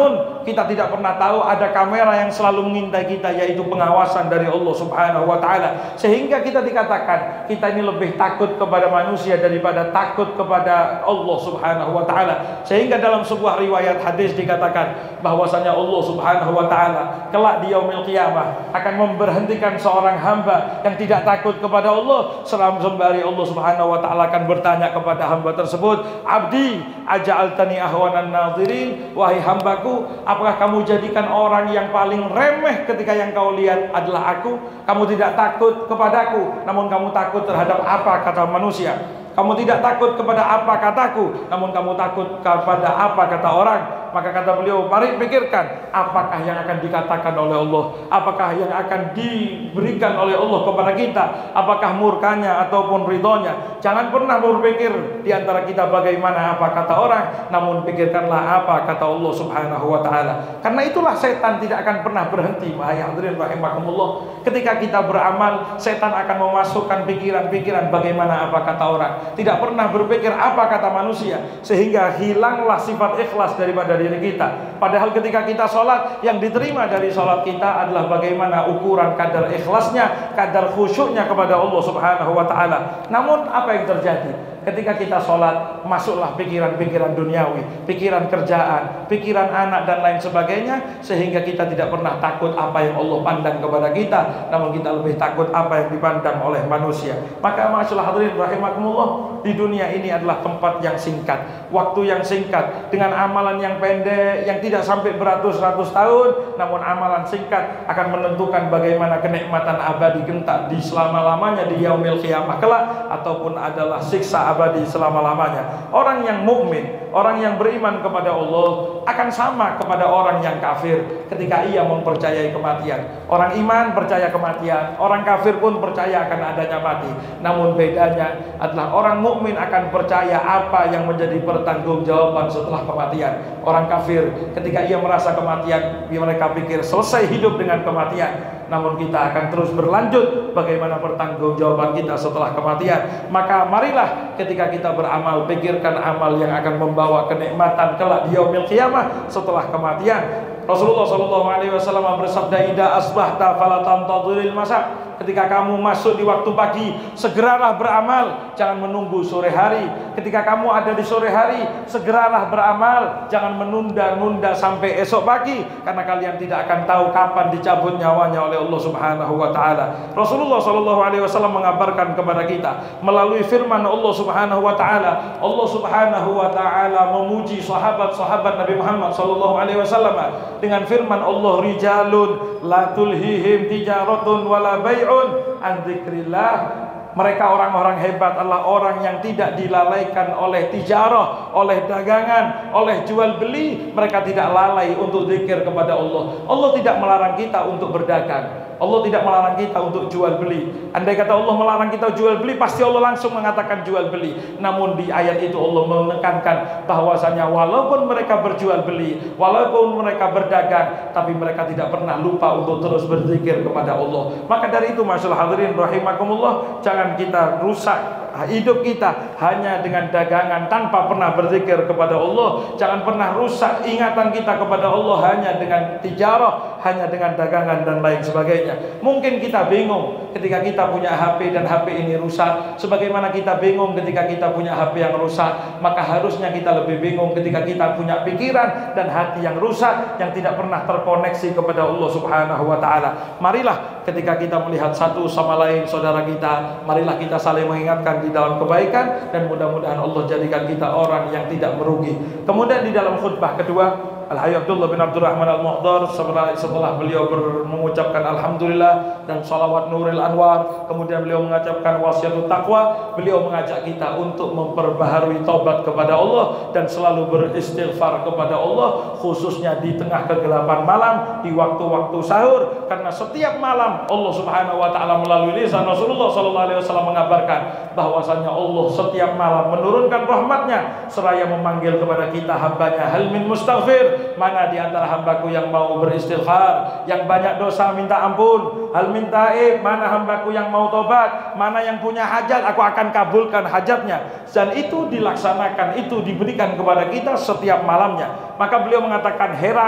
kita tidak pernah tahu ada kamera yang selalu mengintai kita, yaitu pengawasan dari Allah Subhanahu wa taala. Sehingga kita dikatakan kita ini lebih takut kepada manusia daripada takut kepada Allah Subhanahu wa taala. Sehingga dalam sebuah riwayat hadis dikatakan bahwasanya Allah Subhanahu wa taala kelak di yaumil qiyamah akan memberhentikan seorang hamba yang tidak takut kepada Allah, selama sembari Allah Subhanahu wa taala akan bertanya kepada hamba tersebut, "Abdi, aja'altani ahwanan nazirin?" Wahai hambaku, apakah kamu jadikan orang yang paling remeh ketika yang kau lihat adalah aku? Kamu tidak takut kepadaku, namun kamu takut terhadap apa kata manusia. Kamu tidak takut kepada apa kataku, namun kamu takut kepada apa kata orang. Maka kata beliau, mari pikirkan apakah yang akan dikatakan oleh Allah, apakah yang akan diberikan oleh Allah kepada kita, apakah murkanya ataupun ridhonya. Jangan pernah berpikir di antara kita bagaimana apa kata orang, namun pikirkanlah apa kata Allah Subhanahu wa taala. Karena itulah setan tidak akan pernah berhenti. Wahai hadirin rahimakumullah, ketika kita beramal, setan akan memasukkan pikiran-pikiran bagaimana apa kata orang. Tidak pernah berpikir apa kata manusia, sehingga hilanglah sifat ikhlas daripada diri kita. Padahal ketika kita sholat, yang diterima dari sholat kita adalah bagaimana ukuran kadar ikhlasnya, kadar khusyuknya kepada Allah Subhanahu wa taala. Namun apa yang terjadi? Ketika kita sholat, masuklah pikiran-pikiran duniawi, pikiran kerjaan, pikiran anak dan lain sebagainya, sehingga kita tidak pernah takut apa yang Allah pandang kepada kita, namun kita lebih takut apa yang dipandang oleh manusia. Maka masalah hadirin rahimakumullah, di dunia ini adalah tempat yang singkat, waktu yang singkat, dengan amalan yang pendek, yang tidak sampai beratus-ratus tahun, namun amalan singkat akan menentukan bagaimana kenikmatan abadi gentak di selama-lamanya di yaumil qiyamah kelak, ataupun adalah siksa abadi selama-lamanya. Orang yang mukmin, orang yang beriman kepada Allah akan sama kepada orang yang kafir ketika ia mempercayai kematian. Orang iman percaya kematian, orang kafir pun percaya akan adanya mati. Namun bedanya adalah orang mukmin akan percaya apa yang menjadi pertanggungjawaban setelah kematian. Orang kafir ketika ia merasa kematian, mereka pikir selesai hidup dengan kematian. Namun kita akan terus berlanjut bagaimana pertanggungjawaban kita setelah kematian. Maka marilah ketika kita beramal, pikirkan amal yang akan membawa kenikmatan kelak di yaumil qiyamah setelah kematian. Rasulullah shallallahu alaihi wasallam bersabda, "Idza asbahta fala tantadhiril masa." Ketika kamu masuk di waktu pagi, segeralah beramal, jangan menunggu sore hari. Ketika kamu ada di sore hari, segeralah beramal, jangan menunda-nunda sampai esok pagi, karena kalian tidak akan tahu kapan dicabut nyawanya oleh Allah Subhanahu wa taala. Rasulullah shallallahu alaihi wasallam mengabarkan kepada kita melalui firman Allah Subhanahu wa taala. Allah Subhanahu wa taala memuji sahabat-sahabat Nabi Muhammad shallallahu alaihi wasallam dengan firman Allah, "Rijalun la tulhihim tijaratun wala bai'un an dzikrillah." Mereka orang-orang hebat adalah orang yang tidak dilalaikan oleh tijarah, oleh dagangan, oleh jual beli. Mereka tidak lalai untuk zikir kepada Allah. Allah tidak melarang kita untuk berdagang. Allah tidak melarang kita untuk jual beli. Andai kata Allah melarang kita jual beli, pasti Allah langsung mengatakan jual beli. Namun di ayat itu Allah menekankan bahwasanya walaupun mereka berjual beli, walaupun mereka berdagang, tapi mereka tidak pernah lupa untuk terus berzikir kepada Allah. Maka dari itu masyaallah hadirin rahimakumullah, jangan kita rusak hidup kita hanya dengan dagangan tanpa pernah berzikir kepada Allah. Jangan pernah rusak ingatan kita kepada Allah hanya dengan tijarah, hanya dengan dagangan dan lain sebagainya. Mungkin kita bingung ketika kita punya H P dan H P ini rusak, sebagaimana kita bingung ketika kita punya H P yang rusak. Maka harusnya kita lebih bingung ketika kita punya pikiran dan hati yang rusak, yang tidak pernah terkoneksi kepada Allah Subhanahu wa taala. Marilah ketika kita melihat satu sama lain saudara kita, marilah kita saling mengingatkan di dalam kebaikan, dan mudah-mudahan Allah jadikan kita orang yang tidak merugi. Kemudian di dalam khutbah kedua, Al-Hayy Abdullah bin Abdurrahman Al-Muhdar, setelah, setelah beliau ber, mengucapkan Alhamdulillah dan salawat Nuril Anwar, kemudian beliau mengucapkan wasiatut taqwa. Beliau mengajak kita untuk memperbaharui taubat kepada Allah dan selalu beristighfar kepada Allah, khususnya di tengah kegelapan malam, di waktu-waktu sahur. Karena setiap malam Allah Subhanahu wa taala melalui lisan Rasulullah sallallahu alaihi wasallam mengabarkan bahwasanya Allah setiap malam menurunkan rahmatnya seraya memanggil kepada kita hambanya, hal min mustaghfir, mana di antara hambaku yang mau beristighfar, yang banyak dosa minta ampun, hal min taib, mana hambaku yang mau tobat, mana yang punya hajat aku akan kabulkan hajatnya. Dan itu dilaksanakan, itu diberikan kepada kita setiap malamnya. Maka beliau mengatakan, heran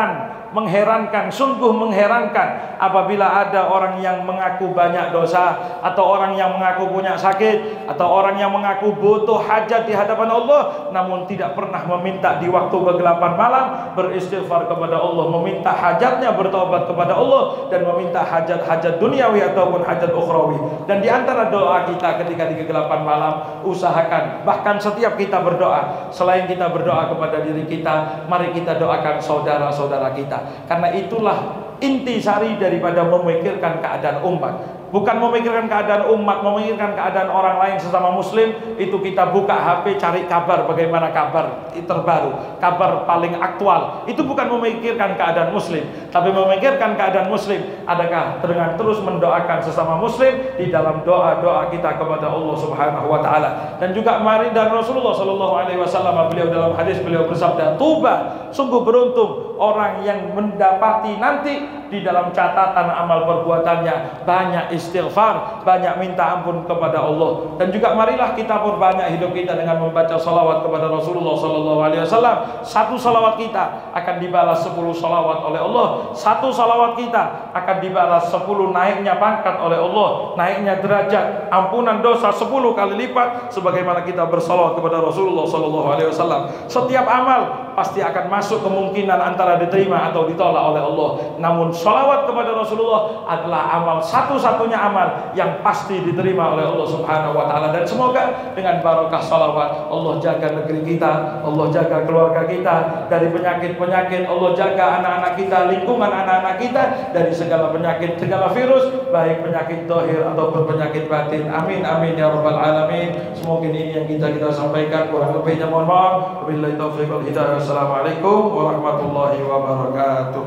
mengherankan, sungguh mengherankan apabila ada orang yang mengaku banyak dosa, atau orang yang mengaku punya sakit, atau orang yang mengaku butuh hajat di hadapan Allah, namun tidak pernah meminta di waktu kegelapan malam beristighfar kepada Allah, meminta hajatnya, bertobat kepada Allah, dan meminta hajat-hajat duniawi ataupun hajat ukhrawi. Dan di antara doa kita ketika di kegelapan malam, usahakan, bahkan setiap kita berdoa, selain kita berdoa kepada diri kita, mari kita doakan saudara-saudara kita. Karena itulah intisari daripada memikirkan keadaan umat. Bukan memikirkan keadaan umat, memikirkan keadaan orang lain sesama muslim. Itu kita buka H P cari kabar, bagaimana kabar terbaru, kabar paling aktual. Itu bukan memikirkan keadaan muslim, tapi memikirkan keadaan muslim. Adakah dengan terus mendoakan sesama muslim di dalam doa-doa kita kepada Allah Subhanahu wa taala. Dan juga mari, dan Rasulullah sallallahu alaihi wasallam, beliau dalam hadis beliau bersabda, "Tuba, sungguh beruntung orang yang mendapati nanti di dalam catatan amal perbuatannya banyak istighfar, banyak minta ampun kepada Allah." Dan juga marilah kita perbanyak hidup kita dengan membaca salawat kepada Rasulullah sallallahu alaihi wasallam. Satu salawat kita akan dibalas sepuluh salawat oleh Allah. Satu salawat kita akan dibalas sepuluh naiknya pangkat oleh Allah, naiknya derajat, ampunan dosa sepuluh kali lipat sebagaimana kita bersalawat kepada Rasulullah sallallahu alaihi wasallam. Setiap amal pasti akan masuk kemungkinan antara diterima atau ditolak oleh Allah. Namun salawat kepada Rasulullah adalah amal satu-satunya amal yang pasti diterima oleh Allah Subhanahu wa taala. Dan semoga dengan barokah salawat Allah jaga negeri kita, Allah jaga keluarga kita dari penyakit-penyakit, Allah jaga anak-anak kita, lingkungan anak-anak kita dari segala penyakit, segala virus, baik penyakit zahir ataupun penyakit batin. Amin amin ya rabbal alamin. Semoga ini yang kita kita sampaikan, kurang lebihnya mohon maaf. Wabillahi taufiq wal hidayah. Assalamualaikum warahmatullahi wabarakatuh.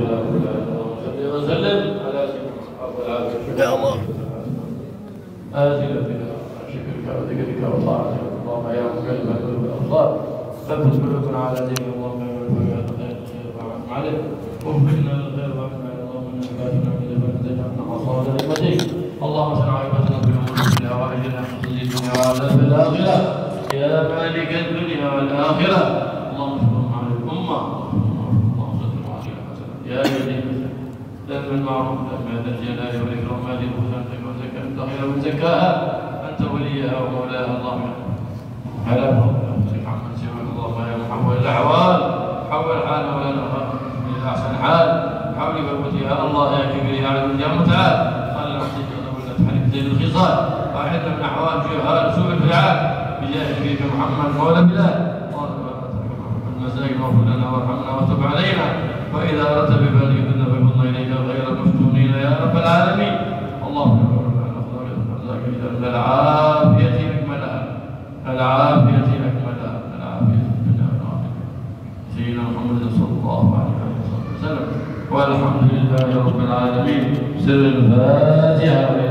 وسلم على سيدنا يا الله آتنا بنا شكرك وذكرك وطاعتك اللهم يا مقلب القلوب والأبصار ثبت قلوبنا على دينك اللهم يا رب يا خير عليك وفقنا للخير وعنا اللهم انك كافنا من ذنوبنا تجعلنا حصانا لنعمتك اللهم صل على عبادنا في الامور كلها واجرنا في الدنيا وعذاب الاخره يا مالك الدنيا والاخره اللهم صل على الامه اللهم صل على يا جليل ذنب المعروف ذنب الجلال والاكرام هذه الحسنى وزكاه انت خير من زكاها انت وليها ومولاها اللهم على محمد سواك اللهم يا محمد الاحوال حول حالنا ولا نخاف من احسن حال حولك وقوتها الله يا كبير يا علم يا متعال قال نعطيك ولا تحرك زين الخصال واعدنا من احوال جهال سوء الفعال بجاه نبيك محمد مولى بلاد المساجد واغفر لنا وارحمنا وتب علينا واذا اردت ببالغ منا فقلنا اليك غير المفتونين يا رب العالمين اللهم العافيه اكملها العافيه اكملها العافيه في الدنيا والاخره سيدنا محمد صلى الله عليه وسلم والحمد لله رب العالمين سر الفاتحه.